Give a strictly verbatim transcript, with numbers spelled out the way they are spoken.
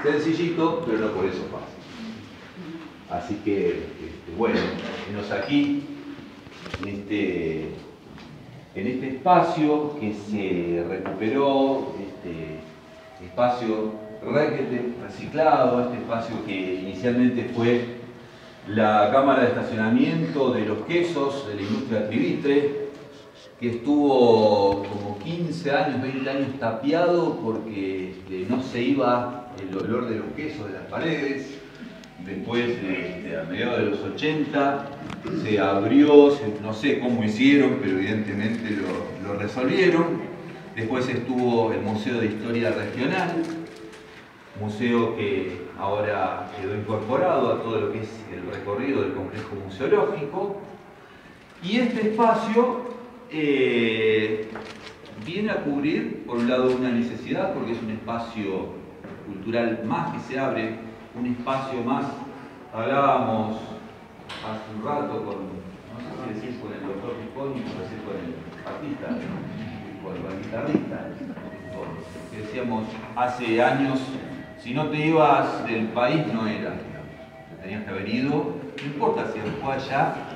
Sencillito, pero no por eso fácil. Así que, este, bueno, menos aquí, en este, en este espacio que se recuperó, este espacio reciclado, este espacio que inicialmente fue la cámara de estacionamiento de los quesos de la industria trivitre, que estuvo como quince años, veinte años tapiado porque este, no se iba el olor de los quesos de las paredes. Después, este, a mediados de los ochenta, se abrió, se, no sé cómo hicieron, pero evidentemente lo, lo resolvieron. Después estuvo el Museo de Historia Regional, museo que ahora quedó incorporado a todo lo que es el recorrido del complejo museológico. Y este espacio eh, viene a cubrir, por un lado, una necesidad, porque es un espacio cultural más que se abre, un espacio más. Hablábamos hace un rato con, no sé si decir con el doctor Piconi, o decir con el artista, con el guitarrista, que decíamos hace años, si no te ibas del país no era, tenías que haber ido, no importa si fue allá,